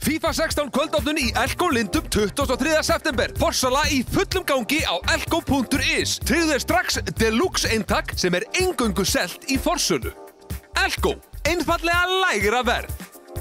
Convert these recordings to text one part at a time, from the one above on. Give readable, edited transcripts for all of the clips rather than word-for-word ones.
FIFA 16 kvöldáttin í Elko Lindum 23. september. Forsala í fullum gangi á elko.is. Tryggðu þér strax deluxe eintak sem eingöngu selt í forsölu. Elko, einfallega lægra verð.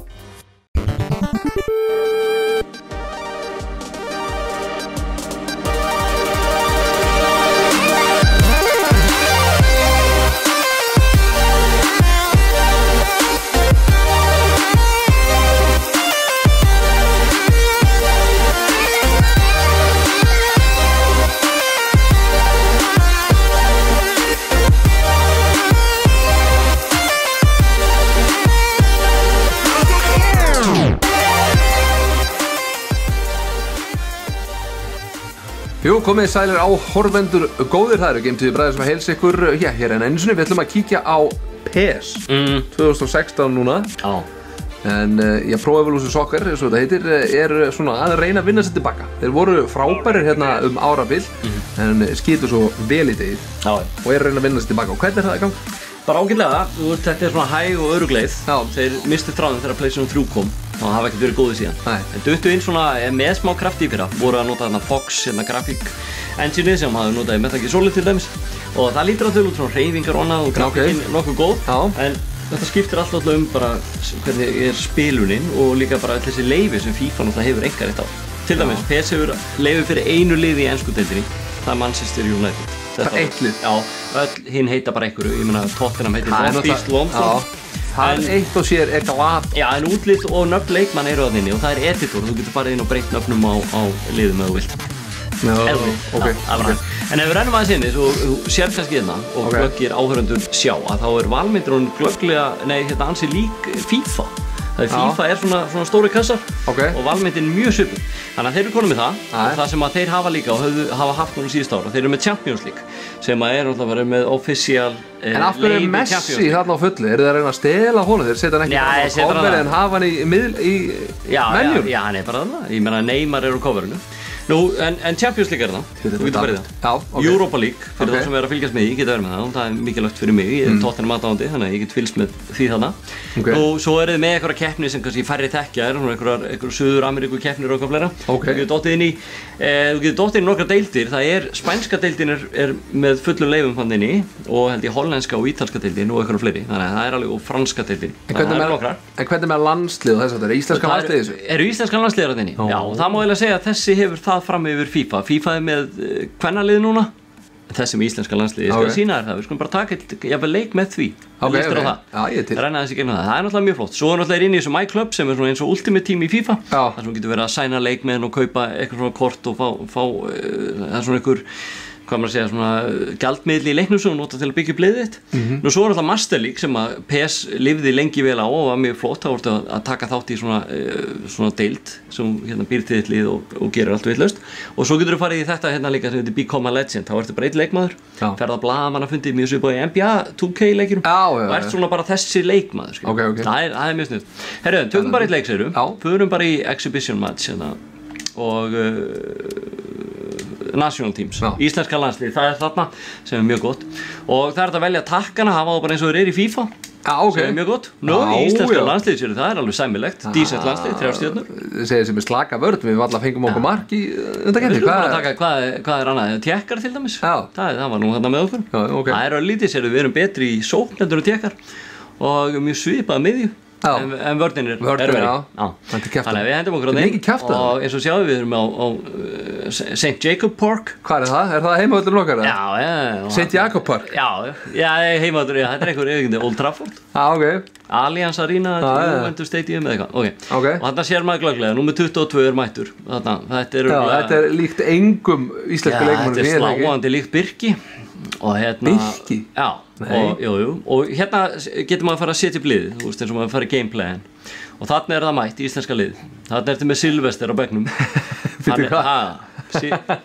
Jú, komið sælir á horfendur góðir, það eru geimtíði bræðir sem að heilsa ykkur hér en einu sinni, við ætlum að kíkja á PES 2016 núna. Já. En Pro Evolution Soccer, eins og þetta heitir, svona að reyna að vinna sér tilbaka. Þeir voru frábærir hérna árabil, en skýtur svo vel í degið og að reyna að vinna sér tilbaka. Og hvernig það í gang? Bara ágætlega, þetta svona hæg og örugleið. Þeir mistu þráðin þegar PlayStation 3 kom og það hafa ekkert verið góðið síðan. En duttu inn svona með smá krafti í fyrra, voru að nota þarna Fox, grafík engine sem hafði notað í Metal Gear Solid til dæmis og það lítur á þau út svona hreyfingar og annað og grafíkinn nokkuð góð. En þetta skiptir alltaf bara hvernig spiluninn og líka bara þessi leyfi sem FIFA náttúrulega hefur einkarétt á. Til dæmis, PES hefur leyfi fyrir einu liði í ensku deildinni, það Manchester United. Það eitt lið? Já, hinn heita bara einhverju, ég meina Tottenham heitir Northeast London. Það eitt og sér glat. Já, en útlit og nöfn leikmann eru að þinni og það editor, þú getur farið inn og breytt nöfnum á liðum ef þú vilt. En ef við rennum aðeins inni, þú sér kannski hérna og glöggir áhörundur sjá að þá valmyndurinn glögglega, ansi lík FIFA. FIFA svona stóri kassar og valmyndin mjög svipur. Þannig að þeir eru konum með það og það sem að þeir hafa líka og hafa haft núna síðust ára. Þeir eru með Champions League sem að alltaf verið með official En af hverju Messi þarna á fullu? Eru þeir að reyna að stela honum? Þeir setja hann ekki á cover en hafa hann í menjum? Já, hann bara þarna. Ég meina Neymar á coverinu. Nú, en Champions League það. Þú getur farið það. Europa League, fyrir þá sem að fylgjast með því, geta verið með það og það mikilvægt fyrir mig. Ég Tottenham aðdáandi, þannig að ég get fylgst með því þarna. Og svo þið með einhverja keppni sem kannski færri þekkja einhverjar Suður-Ameríku keppnir og eitthvað fleira. Þú getur dottið inn í nokkra deildir. Það spænska deildin með fullum leyfum hann inni og held ég hollenska og ítalska deildin og einhverjar fleiri. Þannig að það alveg og franska deildin. En hvernig með landslið og þess að það íslenska landslið þessu? Eru íslenska landslið þarna inni? Já, og það má eiginlega segja að þessi hefur það fram yfir FIFA. FIFA með kvennalið núna. Þessi með íslenska landsliði, ég skal sína þér það. Við skulum bara taka jafnvel leik með því. Listur á það. Já, ég til. Renna þessi gegnum það. Það náttúrulega mjög flott. Svo náttúrulega inn í þessu MyClub sem svona eins og Ultimate Team í FIFA. Það sem getur verið að sæna leikmenn og kaupa eitthvað svona kort og fá það svona einhver hvað maður segja, svona gjaldmiðli í leiknum sem þú nota til að byggja upp liðið þitt. Nú svo alltaf Master League sem að PES lifði lengi vel á og var mjög flott. Það vortu að taka þátt í svona deild sem býr til þitt lið og gerir allt vitlaust. Og svo getur þú farið í þetta líka sem heitir Become a Legend. Þá ertu bara einn leikmaður, ferð að blaðamannafundi mjög svipað í NBA 2K leikirum og ert svona bara þessi leikmaður. Það er mjög sniðugt. Herru, tökum bara eitt leik, segirðu. Förum bara í exhibition match og national teams, íslenska landslið, það þarna sem mjög gott og það að velja takkana, hafa það bara eins og þeir í FIFA sem mjög gott. Nú, íslenska landslið, það alveg sæmilegt, decent landslið, 3 stjörnur. Segir sem slaka vörn, við alltaf fengum okkur mark í undankeppni. Við skulum bara taka hvað annað, tékkar til dæmis, það var nú þarna með okkur. Það örlítið, við erum betri í sókn heldur en tékkar og mjög svipað miðju. En vörnin verið. Þannig að við hendum okkur á þeim og eins og sjáum við erum á St. Jacob Park. Hvað er það? Er það heimavöllurinn okkar? Já. St. Jacob Park? Já, heimavöllur, þetta er einhver Old Trafford. Allianz Arena, Juventus Stadium eða eitthvað. Og þarna sér maður glögglega, númer 22 er mættur. Þetta er líkt engum íslensku leikmönnum. Þetta er sláandi líkt Birki. Birki? Já, og hérna getur maður að fara að setja upp liðið, þú veist, eins og maður fara í gameplayin og þarna það mætt í íslenska lið. Þarna ertu með Sylvester á bekknum. Fyrir hvað?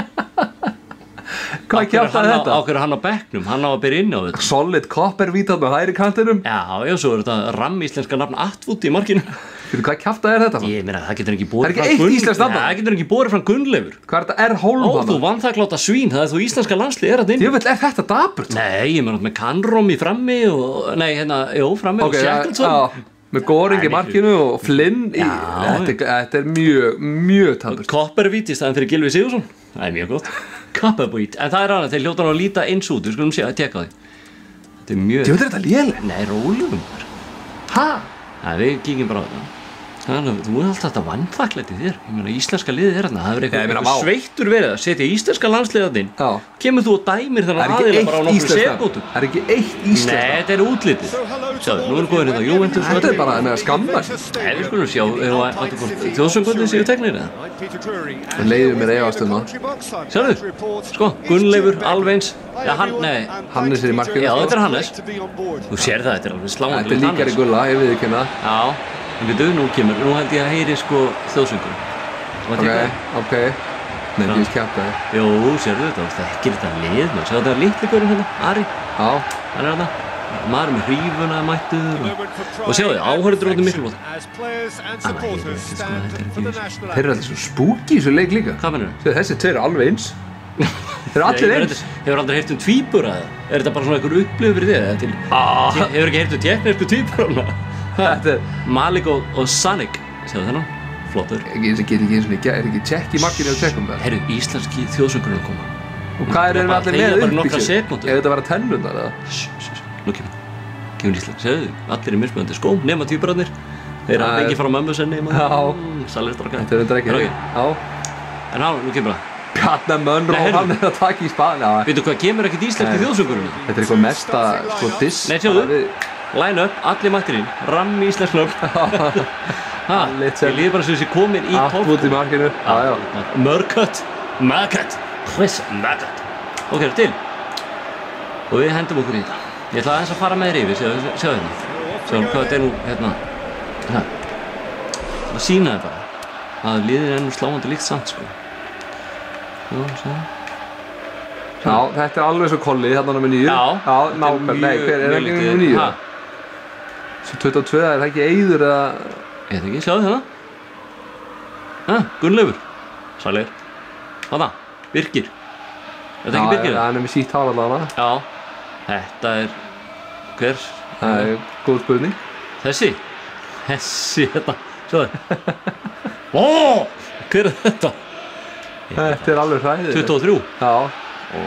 Hvað kjaftaði þetta? Á hverju hann á bekknum, hann á að byrja inn á þetta. Solid copper vítat með hægri kantinum. Já, svo er þetta rammíslenska nafn Atwood í markinu. Fyrir hvað kjaftaði þetta? Ég meina, það getur ekki borið fram Gunnleifur. Það er ekki eitt íslenskt nafn. Það getur ekki borið fram Gunnleifur. Hvað er þetta? Hólm? Þú vanþakkláta svín, það þú íslenska landslið þetta inn. Jöfnvel, þetta dapurt? Nei, ég meina með Canrom í frammi og, frammi og Shackleton. Með Goring í markinu og Flynn í, þetta mjög tapurt. Copperbeat í staðan fyrir Gylfi Sigurðsson. Það mjög gott. Copperbeat, en það annað, þeir hljóta að líta eins út, við skulum sé að teka því. Þetta mjög... Þetta þetta lélegt? Nei, rólegum. Hæ? Nei, við kíkjum bara á þetta. Þú alltaf þetta vannþakklæti þér. Ég meina, íslenska liðið hérna, það eitthvað sveittur verið að setja íslenska landsliðið inn. Kemur þú og dæmir þennan aðila bara á nokkru sekúndum. Það ekki eitt íslenska. Nei, þetta útlitið. Sjáðu, nú komin hérna Juventus. Þetta bara með að skammast. Nei, við skulum sjá, þjóðsöngvöldin séu teknir eða? Það leiðir mér efastum Sjáðu, sko, Gunnleifur, Alveins. Hannes í markinu. Já, þetta Hannes. Þú sér það, þetta alveg sláandi. Þetta líkar í Gulla, ég við ekki hérna. Já. En við nú kemur, nú held ég að heyri sko þjóðsöngur. Ok. Nei, ég veist kjaptaði. Jú, sérðu þetta, þekkir þetta lið, mann. Sjá þetta litli gaurinn hérna, Ari. Já. Hann hérna. Maður með hrífuna mættur og sjáðu, áhörður út miklu bótt. Þeir eru alltaf svo spooky í þessu leik líka. Hvað mennur? Þessi tveir eru alveg eins. Þeir eru allir eins. Hefur aldrei heyrt tvíbura eða? Er þetta bara svona einhver upplifur fyrir þig? Hefur ekki heyrt tékknesku tvíburana? Þetta er Malik og Sanic. Sjáðu þennan, flottur. Er ekki tjekk í markinu og tjekkum það? Herru, íslenski þjóðsöngurinn að koma. Og hvað eru allir með upp í sig? Ef þetta var að tennundar eða? Nú kemur Ísland. Sjáðu, allir í mismunandi skóm, nema tvíburarnir. Þeir hafa fengið frá mömmu sinni. Salirstrákar. Þetta er ekki. En nú kemur það. Bjarnar Mönró, hann að taka í spaðin. Veitu hvað, kemur ekkert íslenski þjóðsöngurinn? Þetta eitthvað mesta diss. Nei, sjáðu. Line up, allir mættir inn, rammi íslensk lög. Ég líði bara sem þessi komin í topp. Allt út í markinu. Mörkött. Chris Mörkött. Ok, til. Og við hendum okkur í þetta. Ég ætla aðeins að fara með þér yfir, sjáðu hérna. Sjáðu hvað þetta er nú, hérna. Það sýna þið bara. Að liðin er nú sláandi líkt samt, sko. Já, þetta er alveg svo kolli, hérna nummer 9. Já, nákvæmlega. Nei, hver er ekki nummer 9? Svo 22, er það ekki Eiður eða... Ég veit ekki, sjáðu hérna. Gunnleifur. Sælir. Þarna, Birgir. Er þetta ekki Birgir? Já, hann er með sítt hár allavega. Já, þetta er... Hver? Það er góð spurning. Þessi, þetta. Sjáðu. Hver er þetta? Þetta er alveg hræðið. 23? Já.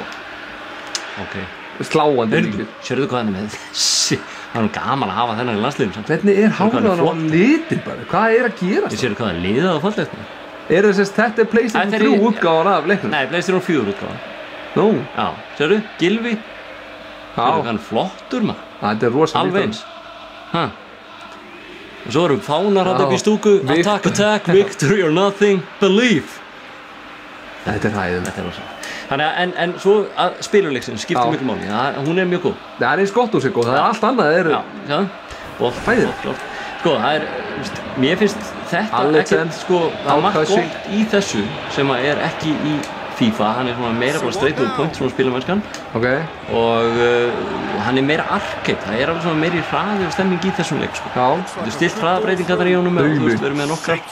Ok. Sláandi líka. Sérðu hvað hann er með þessi? Það er gaman að hafa þennan í landsliðum. Hvernig er hárað á litin bara? Hvað er að gerast? Ég sérðu hvað það liðað á fallegt. Þetta er PlayStation 3 útgáfan af leiknum? Nei, PlayStation 4 útgáfan. Nú? Já, sérðu, Gylfi. Já. Sérðu hvað hann flottur maður. Þetta er rosa alveg eins. Og svo erum fánar hann upp í stúku. Attack, victory or nothing, believe. Þetta er hæðum. Þetta er rosa. Þannig en svo að spiluleiksins skiptir miklu máli. Hún er mjög góð. Það er eins gott úr sig góð, það er allt annað. Já, og hæðir. Sko, það er, mér finnst þetta ekkert, sko, það er margt gott í þessu sem er ekki í FIFA. Hann er svona meira bara straight to the point svona spilamennskan. Ok. Og hann er meira arcade. Það er alveg svona meiri hraði og stemming í þessum leik, sko. Já. Þú veist, stilt hraðabreytingarnar í honum og þú veist, við erum með nokkrar.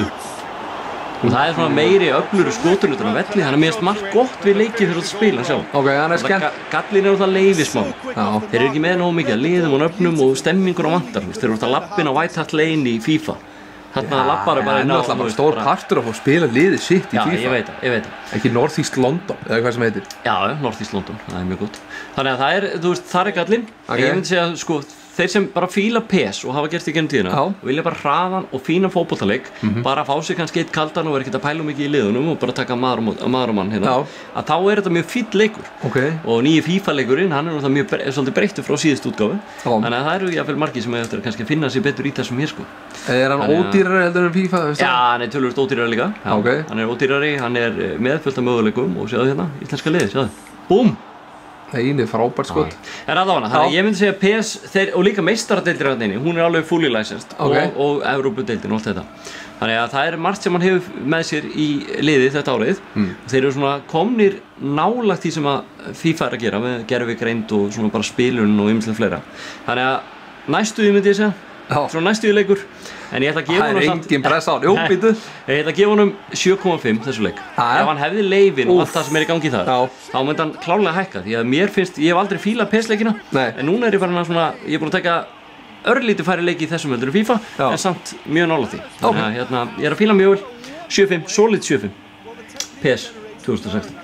Og það er svona meiri öflur skoturlutur á velli, þannig að mér finnst margt gott við leikið fyrir að spila, sjá. Ok, hann er skemmt. Gallin er alltaf leiðismál. Þeir eru ekki með nógu mikið að liðum og nöfnum og stemmingur á vantar, þeir eru alltaf lappin á White Hart Lane í FIFA. Þarna lappar er bara inn á... Það er alltaf stór partur að fá spila liðið sitt í FIFA. Já, ég veit það. Ekki North East London, eða hvað sem heitir. Já, North East London, það er mjög gott. Þannig að það er, þú veist, þar er gallinn. Ég myndi segja, sko, þeir sem bara fíla PES og hafa gert í gennum tíðina og vilja bara hraðan og fínan fótboltaleik, bara fá sig kannski eitt kaldan og vera ekkert að pæla mikið í liðunum og bara taka maður og mann hérna, að þá er þetta mjög fínn leikur. Og nýji FIFA-leikurinn, hann er náttúrulega svolítið breyttur frá síðust útgáfu, þannig að það eru jafnvel margir sem eftir að kannski finna sig betur í þessum hér, sko. Er hann ódýrari heldur en FIFA? Já, hann er tölvöld ódýrari líka. Hann er ódýrari, hann er með fullt af möguleikum og sjáðu hérna, íslenska liðið, sjáðu. Búm! Einu frábært skot. En allavega, þannig að ég myndi segja PS og líka meistaradeildir að henni, hún er alveg fully licensed og Evrópudeildin og allt þetta. Þannig að það er margt sem hann hefur með sér í liðið þetta árið. Þeir eru svona komnir nálagt því sem að FIFA er að gera með gervigreind og svona bara spilun og ýmislegt fleira. Þannig að næstuði myndi ég segja, svona næstuði leikur, en ég ætla að gefa honum samt... Það er engin pressa á hann, jú, býtu. Ég ætla að gefa honum 7,5 þessu leik. Ef hann hefði leifin og allt það sem er í gangi þar, þá myndi hann klárlega hækka, því að mér finnst, ég hef aldrei fílað PES-leikina, en núna er ég farin að svona, ég er búin að taka örlítið færri leiki í þessum heldur FIFA en samt mjög nálægt því. Þannig að ég að fíla mjög vel 7-5, solid 7-5 PS 2016.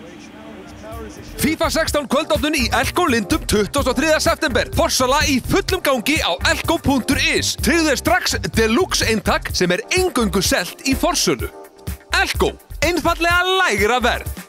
FIFA 16 kvöldopnun í Elko Lindum 23. september. Forsala í fullum gangi á elko.is. Tryggðu þér strax deluxe eintak sem eingöngu selt í forsölu. Elko, einfaldlega lægra verð.